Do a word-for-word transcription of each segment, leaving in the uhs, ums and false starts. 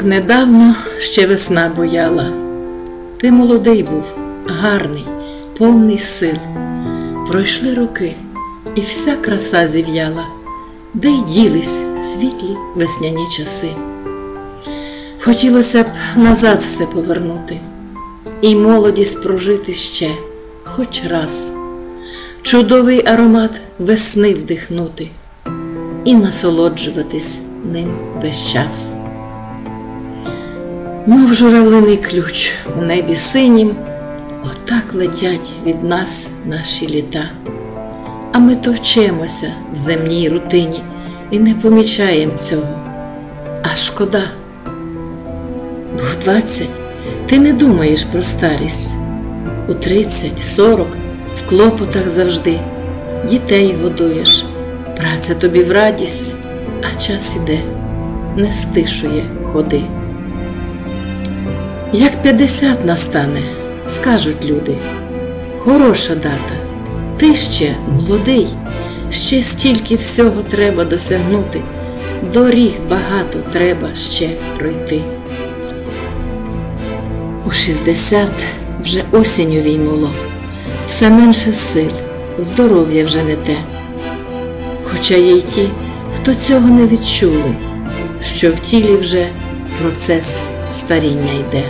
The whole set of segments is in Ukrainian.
Недавно ще весна буяла. Ти молодий був, гарний, повний сил. Пройшли роки, і вся краса зів'яла, де й ділись світлі весняні часи. Хотілося б назад все повернути і молодість прожити ще, хоч раз. Чудовий аромат весни вдихнути і насолоджуватись ним весь час. Мов журавлиний ключ у небі синім, отак летять від нас наші літа. А ми товчемося в земній рутині і не помічаємо цього. А шкода. Бо в двадцять ти не думаєш про старість. У тридцять, сорок в клопотах завжди. Дітей годуєш, праця тобі в радість, а час іде, не стишує ходи. Як п'ятдесят настане, скажуть люди, хороша дата, ти ще молодий, ще стільки всього треба досягнути, доріг багато треба ще пройти. У шістдесят вже осінню війнуло, все менше сил, здоров'я вже не те. Хоча є й ті, хто цього не відчули, що в тілі вже процес старіння йде.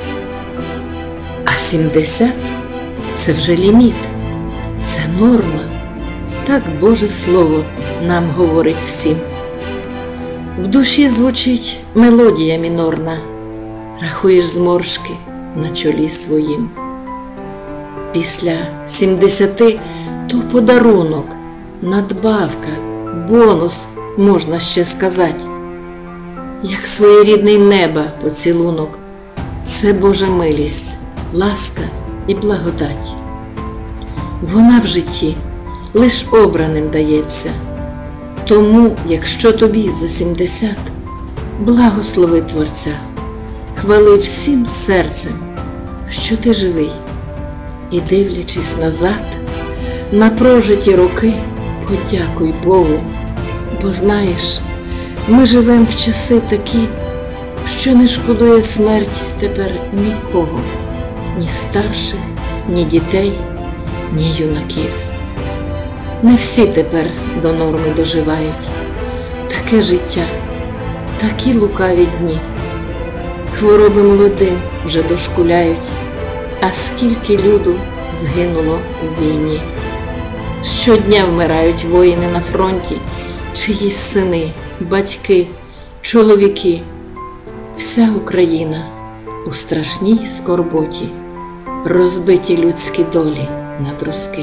А сімдесят – це вже ліміт, це норма, так Боже Слово нам говорить всім. В душі звучить мелодія мінорна, рахуєш зморшки на чолі своїм. Після сімдесяти то подарунок, надбавка, бонус, можна ще сказати. Як своєрідний неба поцілунок, це Божа милість, ласка і благодать. Вона в житті лиш обраним дається. Тому, якщо тобі за сімдесят, благослови Творця, хвали всім серцем, що ти живий. І дивлячись назад, на прожиті роки, подякуй Богу, бо знаєш, ми живем в часи такі, що не шкодує смерть тепер нікого, ні старших, ні дітей, ні юнаків. Не всі тепер до норми доживають. Таке життя, такі лукаві дні. Хвороби молодим вже дошкуляють, а скільки люду згинуло у війні. Щодня вмирають воїни на фронті, чиїсь сини, батьки, чоловіки. Вся Україна у страшній скорботі, розбиті людські долі на друзки.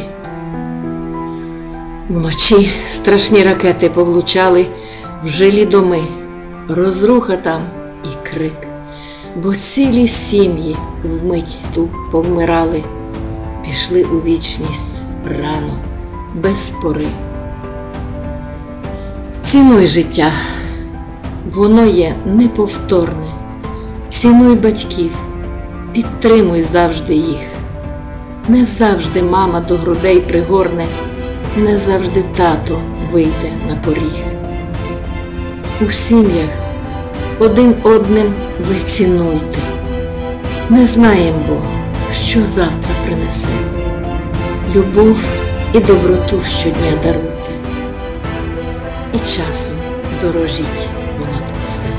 Вночі страшні ракети повлучали в жилі доми, розруха там і крик, бо цілі сім'ї вмить ту повмирали, пішли у вічність рано, без пори. Цінуй життя, воно є неповторне, цінуй батьків, підтримуй завжди їх. Не завжди мама до грудей пригорне, не завжди тато вийде на поріг. У сім'ях один одним ви цінуйте. Не знаємо Бог, що завтра принесе. Любов і доброту щодня даруйте. І часом дорожіть понад усе.